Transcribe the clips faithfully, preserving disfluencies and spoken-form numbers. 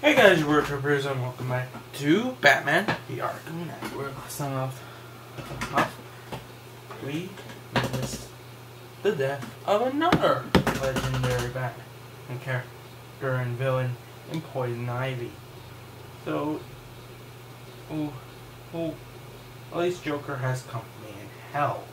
Hey guys, we're Troopers and welcome back to Batman the Arkham Knight. We're last time off, off, we witnessed the death of another legendary Batman character and villain in Poison Ivy. So, ooh, ooh, at least Joker has company in hell.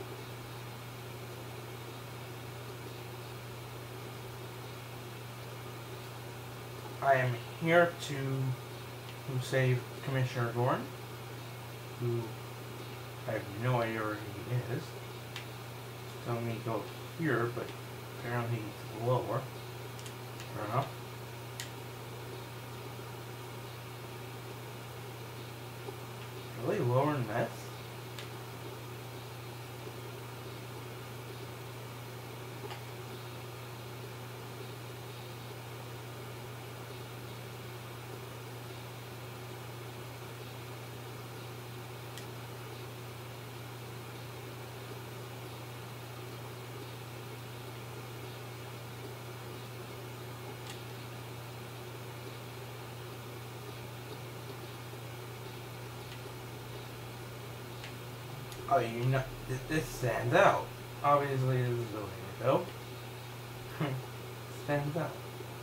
I am here to, to save Commissioner Gordon, who I have no idea where he is. He's telling me to go here, but apparently he's lower. Fair enough. Really lower than this? Oh, you know, this, this stands out. Obviously, this is the way to go. Stands out.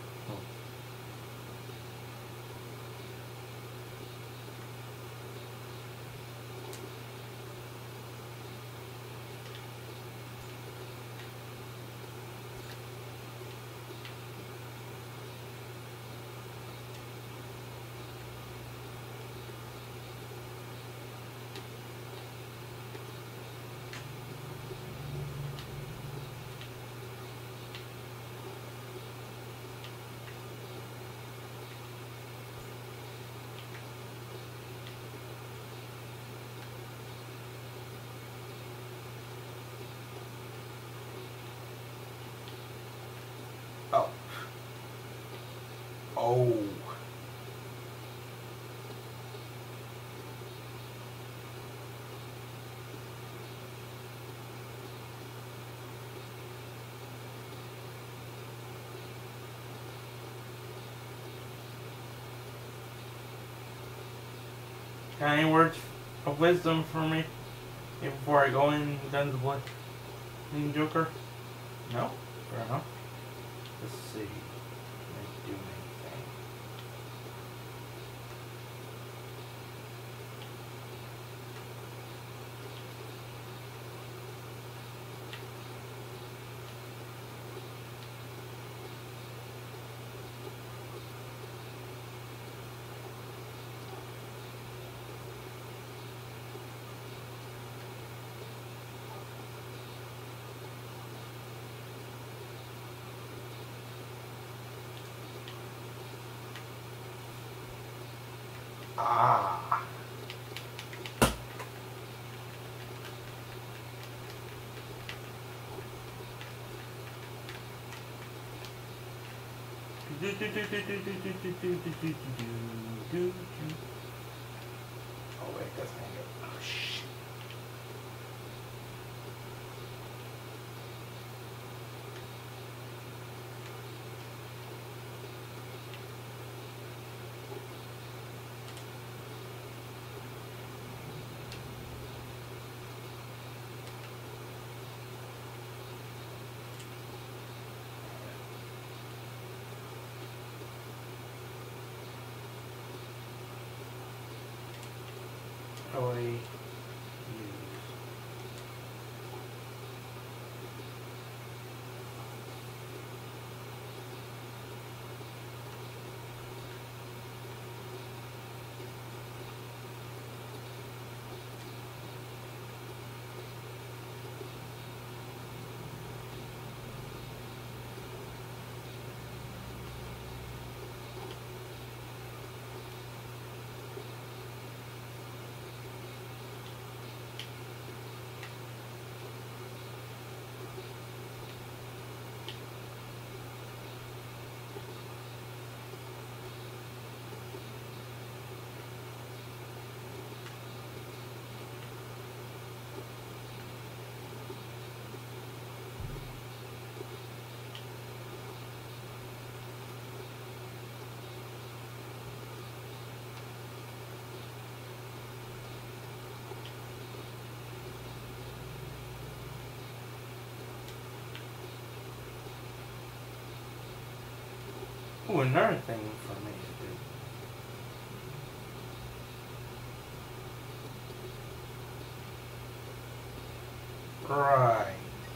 Oh. Oh. Any words of wisdom for me before I go in guns blazing, Joker? No? Fair enough. Let's see. Can I do anything? Ah. Do, do, do, do, do, do, do, do, do, do, do, do, do, do. Oh wait, that's not good. Oh shit. Oh, I use. Ooh, another thing for me to do. Right.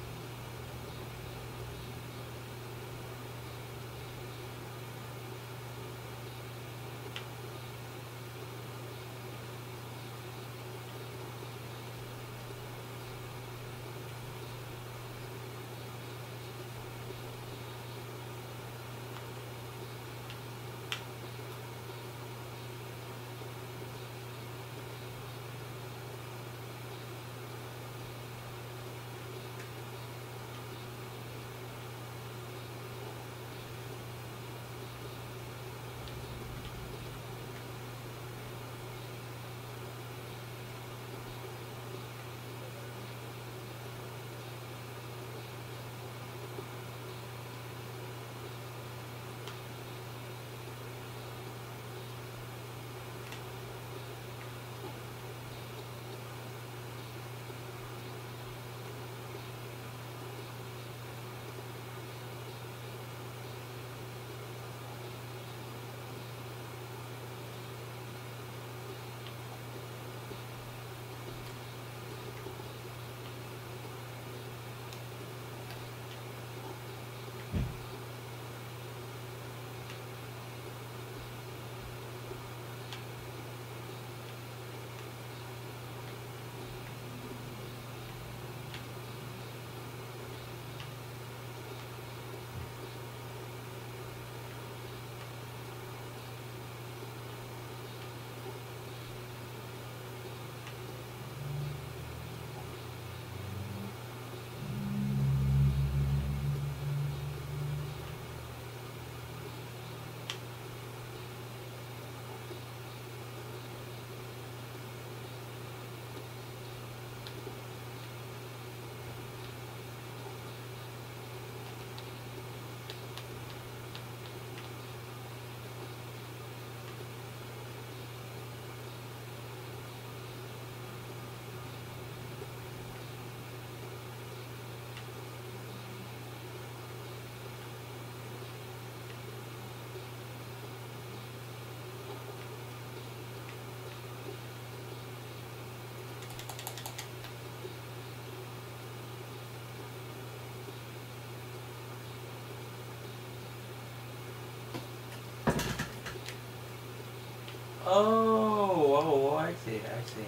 Oh, oh, I see, I see.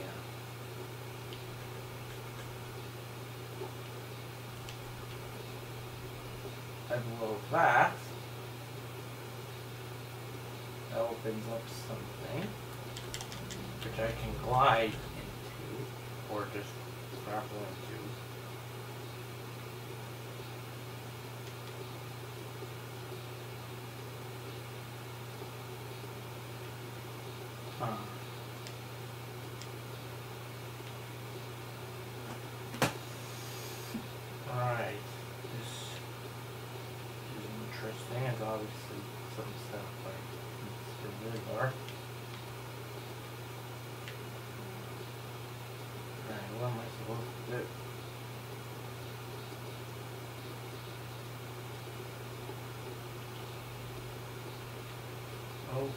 I blow that. That opens up something which I can glide into, or just grapple into. Huh. Right. This is interesting. It's obviously some stuff like it's really dark. Alright, what am I supposed to do? Oh.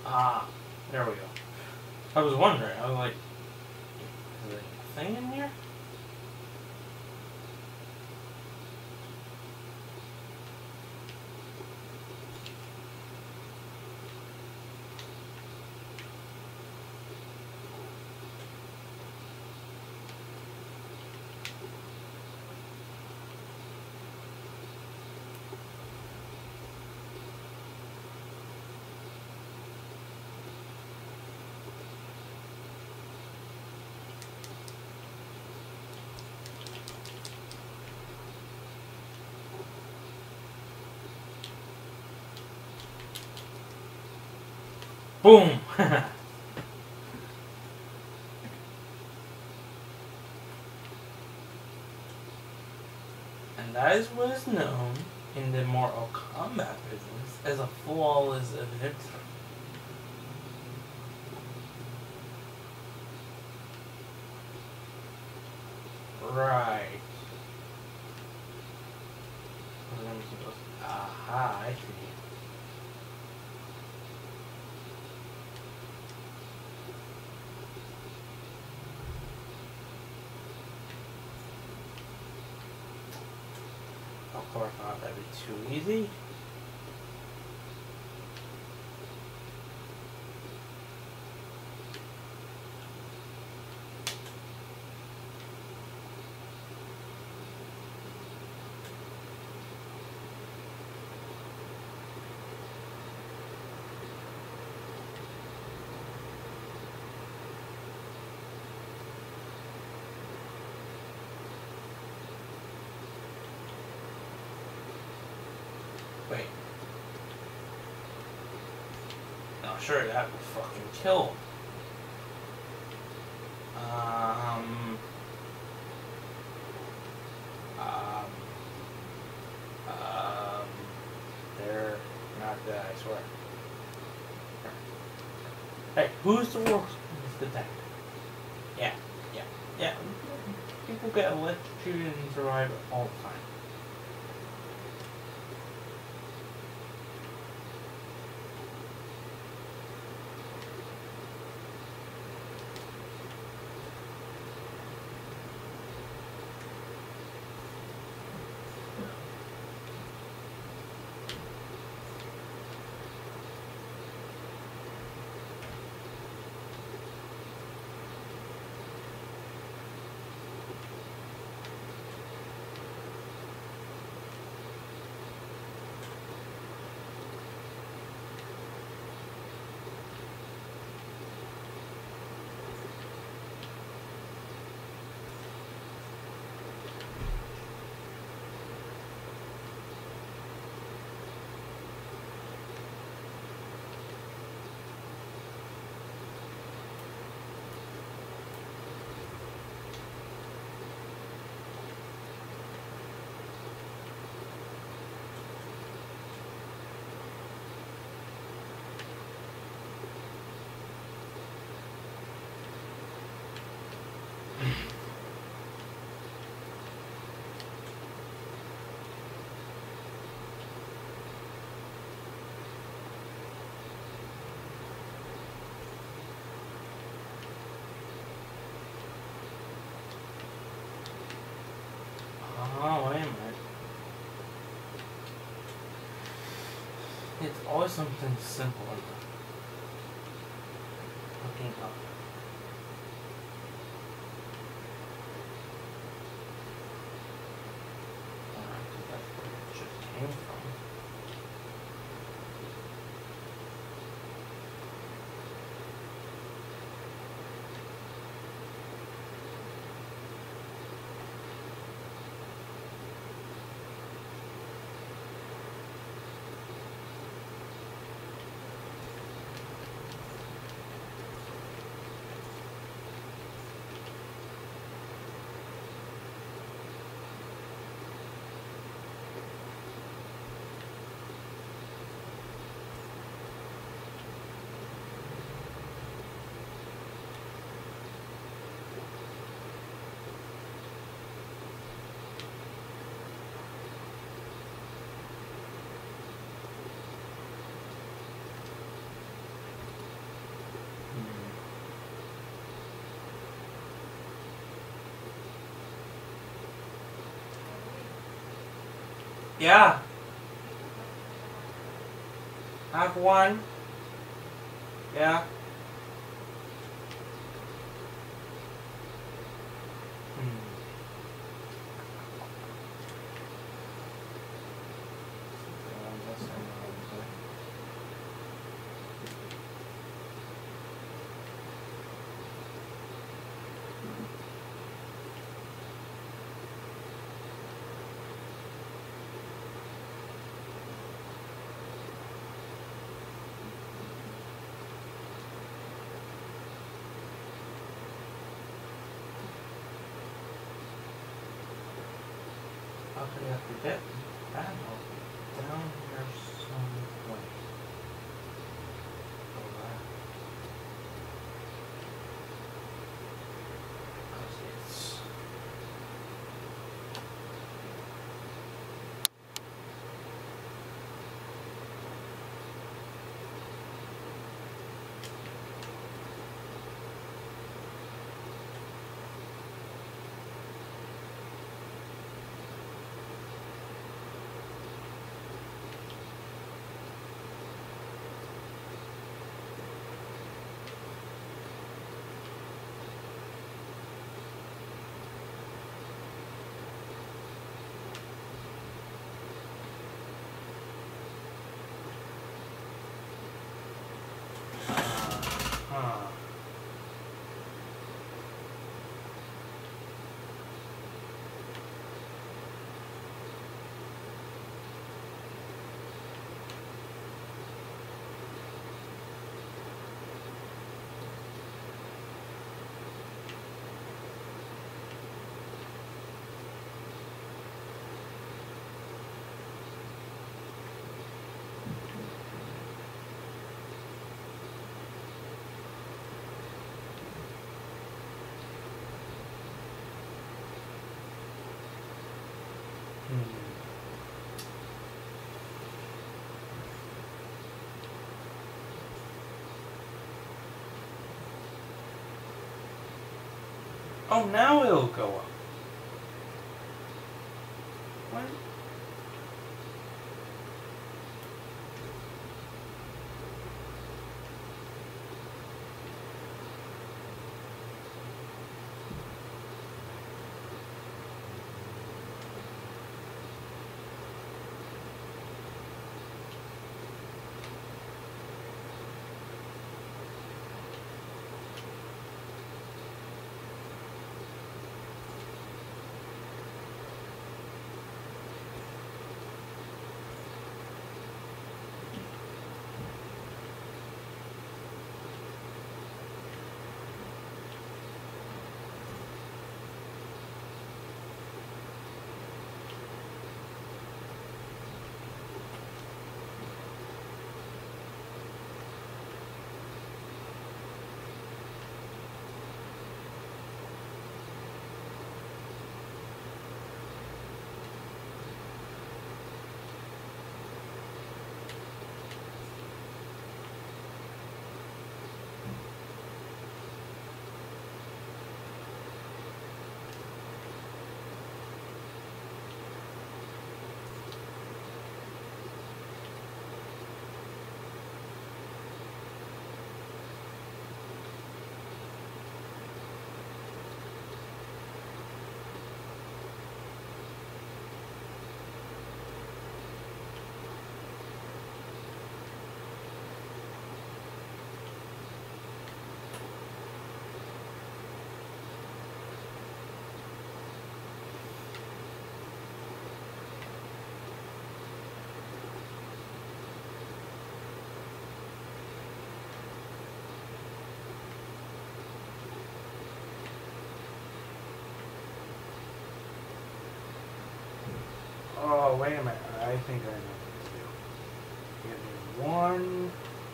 Ah, there we go. I was wondering. I was like, is there a thing in here? Boom! And that is what is known in the Mortal Kombat business as a flawless victory. Right. Aha, I see. Of course not, that'd be too easy. Wait. No, sure, that would fucking kill him. Um. Um. Um. They're not dead, I swear. Hey, who's the worst detective? Yeah, yeah, yeah. People get electrocuted and survive all the time. Oh, wait a minute. It's always something simple enough. Looking up. Alright, so that's where it just came from. Yeah. Have one. Yeah. Hmm. Okay, have to get that up down here some way. Alright. Cause it's Huh. Hmm. Oh, now it'll go up. What? Oh, wait a minute. I think I know what to do. Give me one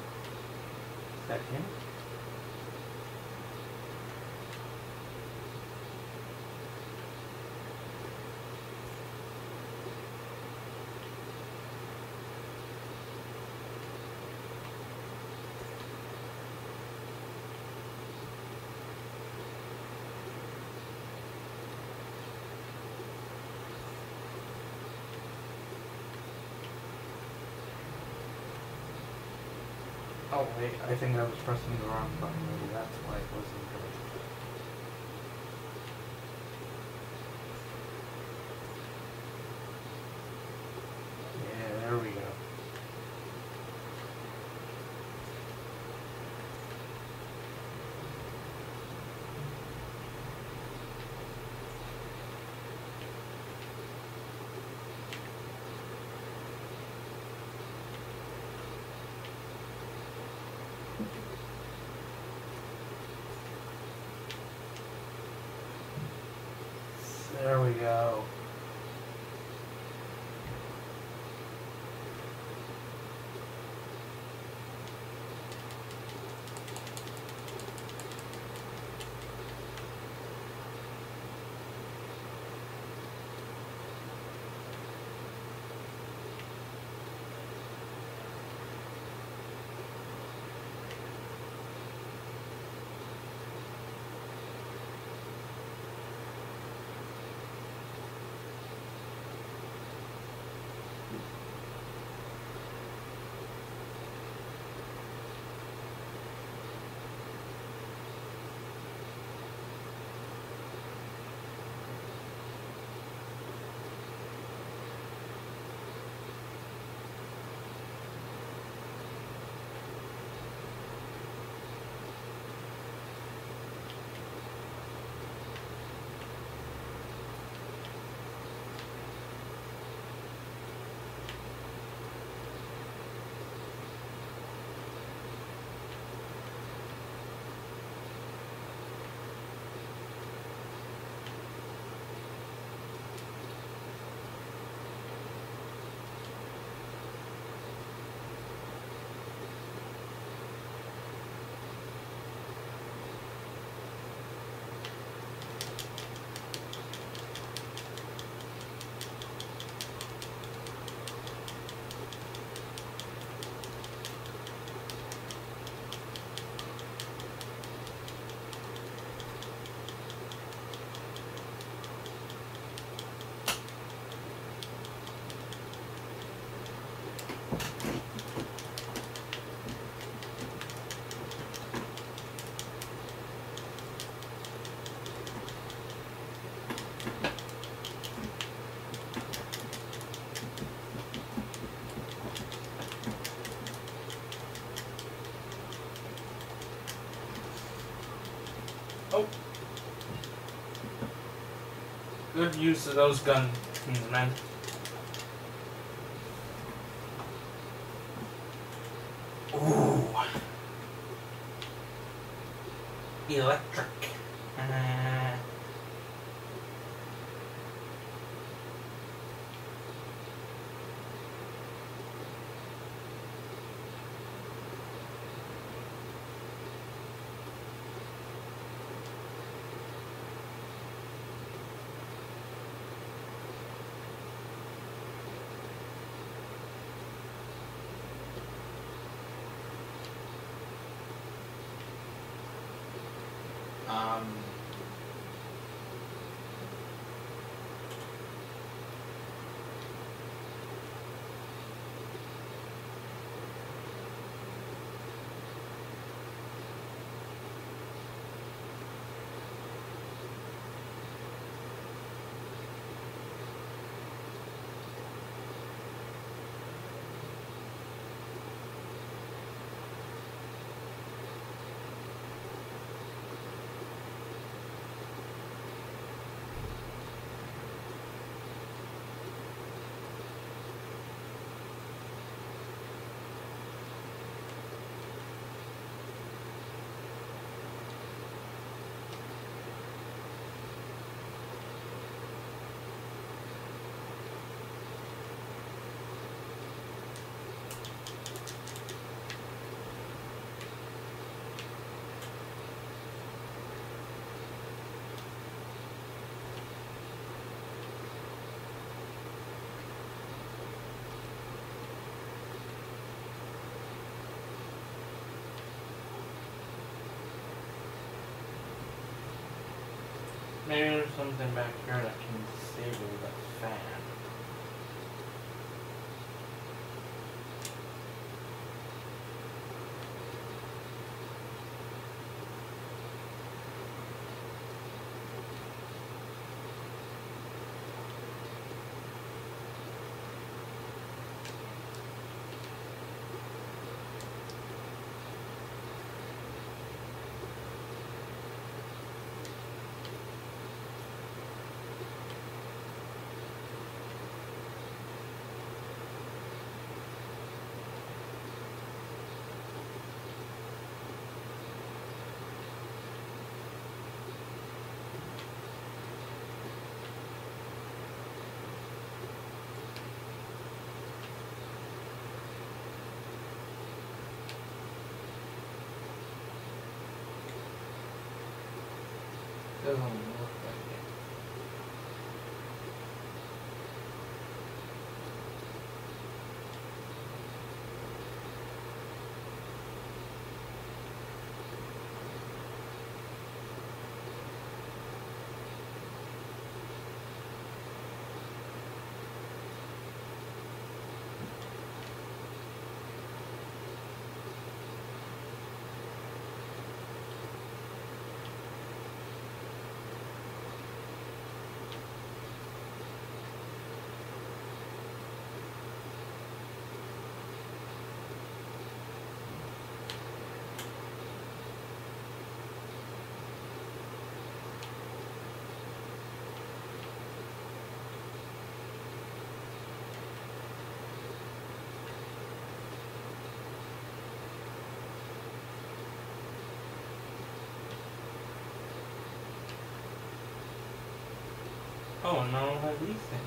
second. Oh wait, I think I was pressing the wrong button. Maybe that's why it wasn't good. Yeah, there we go. There we go. Oh. Good use of those guns, man. Ooh. Electric. Uh, um. Maybe there's something back here that can disable the fan. doesn't look like it. Oh, no, I don't have these things.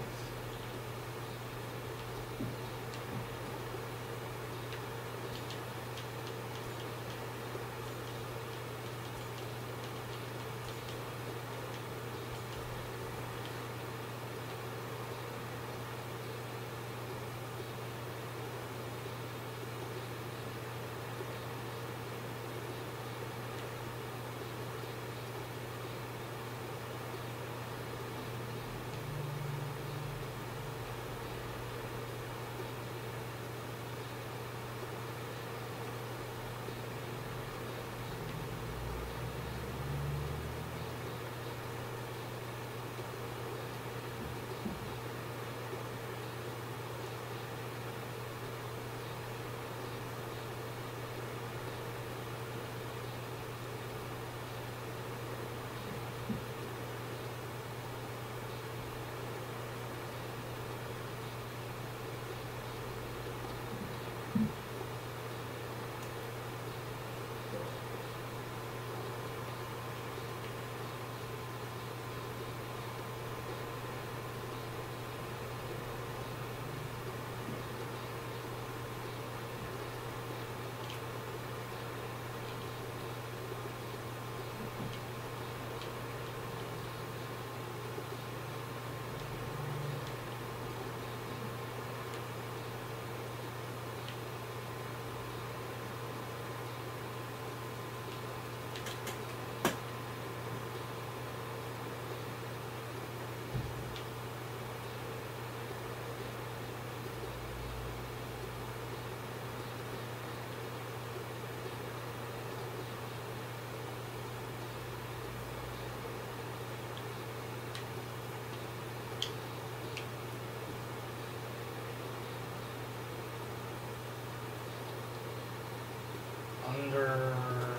Under...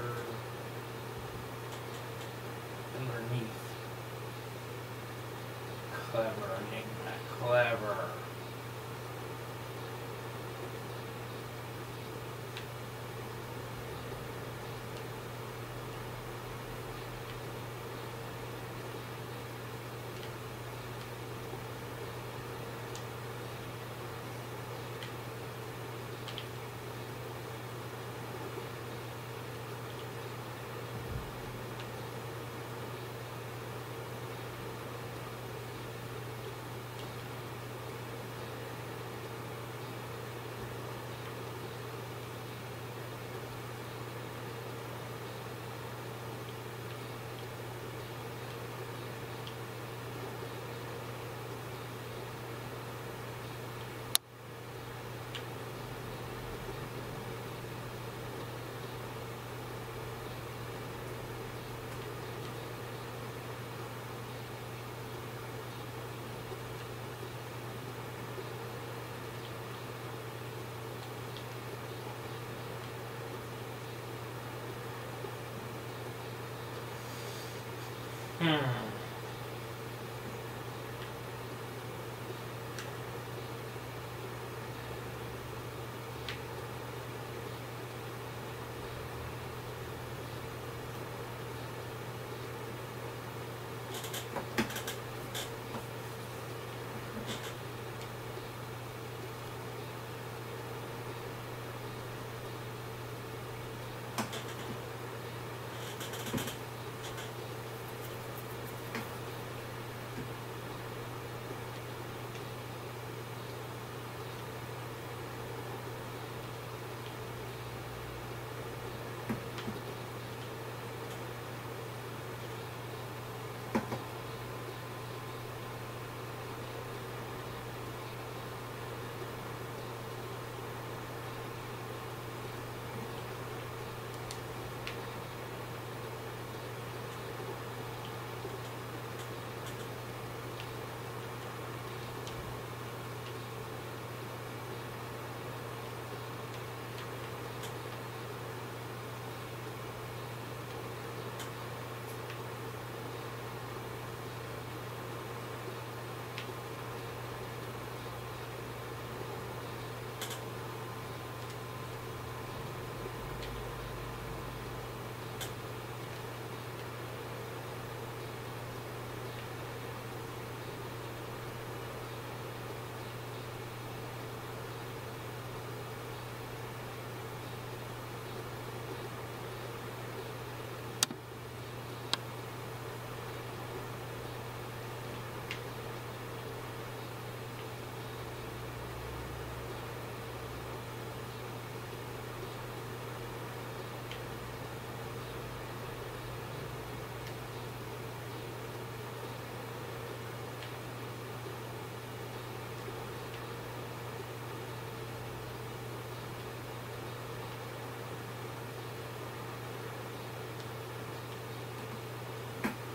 underneath. Clever, Enigma, clever. Hmm.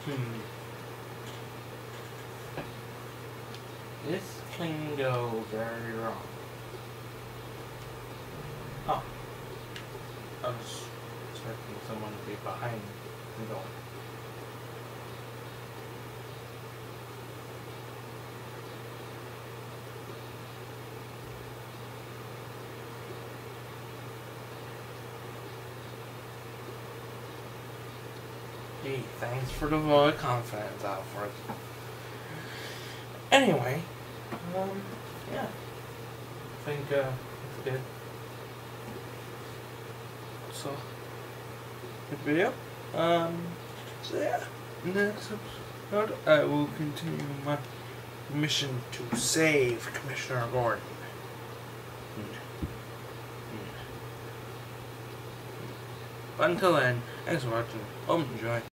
Hmm. This can go very wrong. Oh. I was expecting someone to be behind the door. Gee, thanks for the vote of confidence, Alfred. Anyway, um, yeah. I think, uh, it's good. So, good video. Um, so yeah, next episode I will continue my mission to save Commissioner Gordon. But until then, thanks for watching. Hope you enjoy.